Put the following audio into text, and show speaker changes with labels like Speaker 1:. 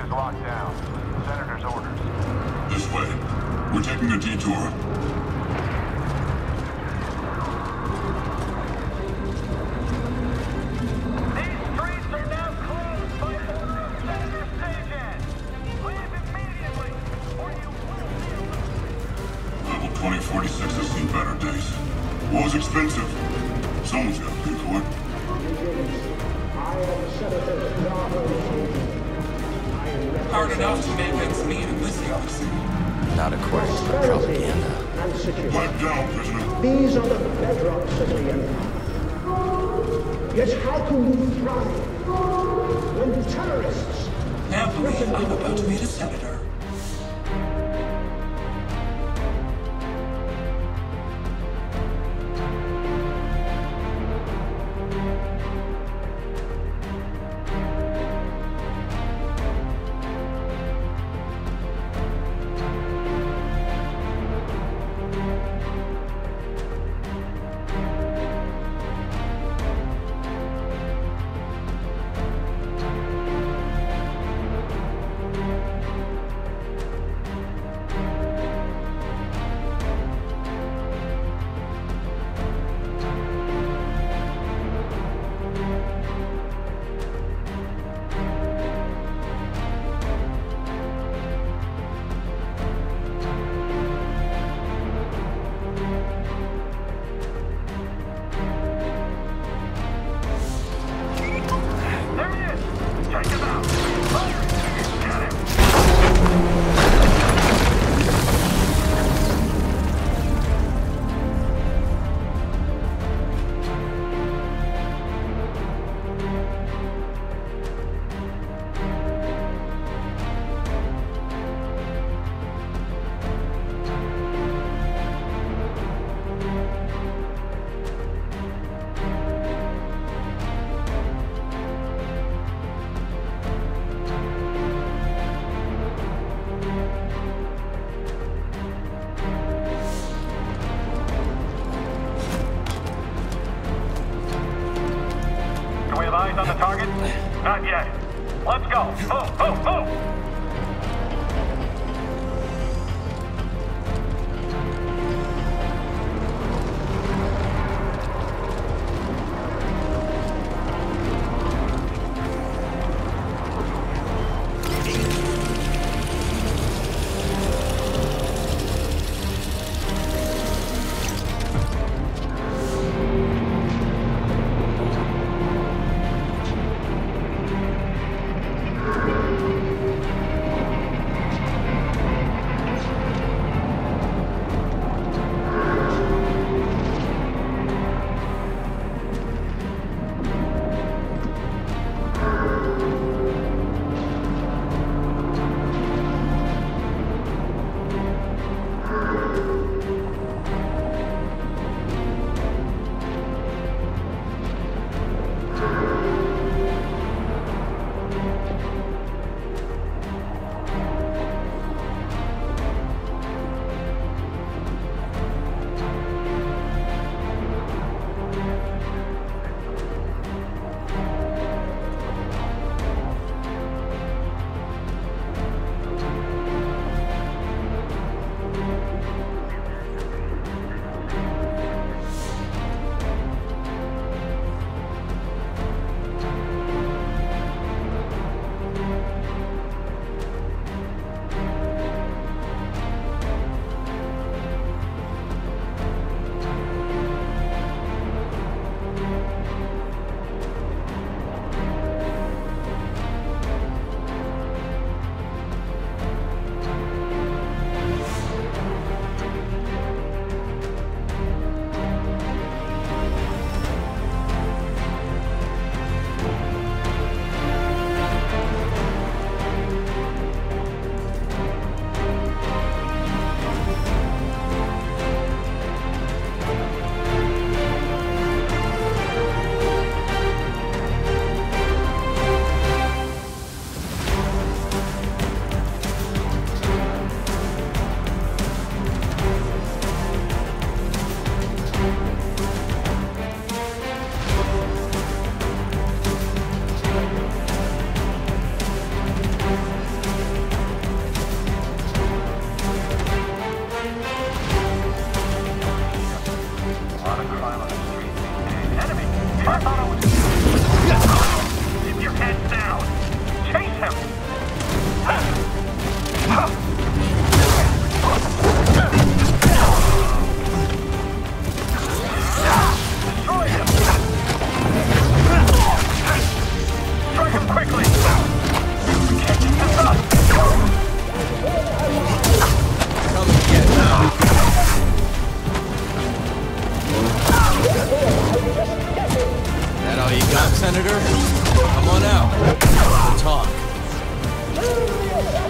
Speaker 1: is locked down. Senator's orders.
Speaker 2: This way. We're taking a detour.
Speaker 1: These streets are now closed by order of Senator Sajan. Leave immediately, or you will be arrested.
Speaker 2: Level 2046 has seen better days. War's expensive. Someone's got to pay for it.
Speaker 3: Hard enough to make ends meet in this galaxy.
Speaker 4: Not according to the propaganda.
Speaker 2: Pipe down, prisoner.
Speaker 5: These are the bedrocks of the Empire. Yet how can we thrive when terrorists...
Speaker 3: Happily, I'm about to meet a senator.
Speaker 1: Eyes on the target? Not yet. Let's go. Move, move, move!
Speaker 6: Carter, come on out. We'll talk.